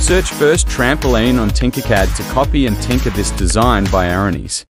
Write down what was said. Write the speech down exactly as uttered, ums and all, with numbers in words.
Search first trampoline on Tinkercad to copy and tinker this design by Aaronis.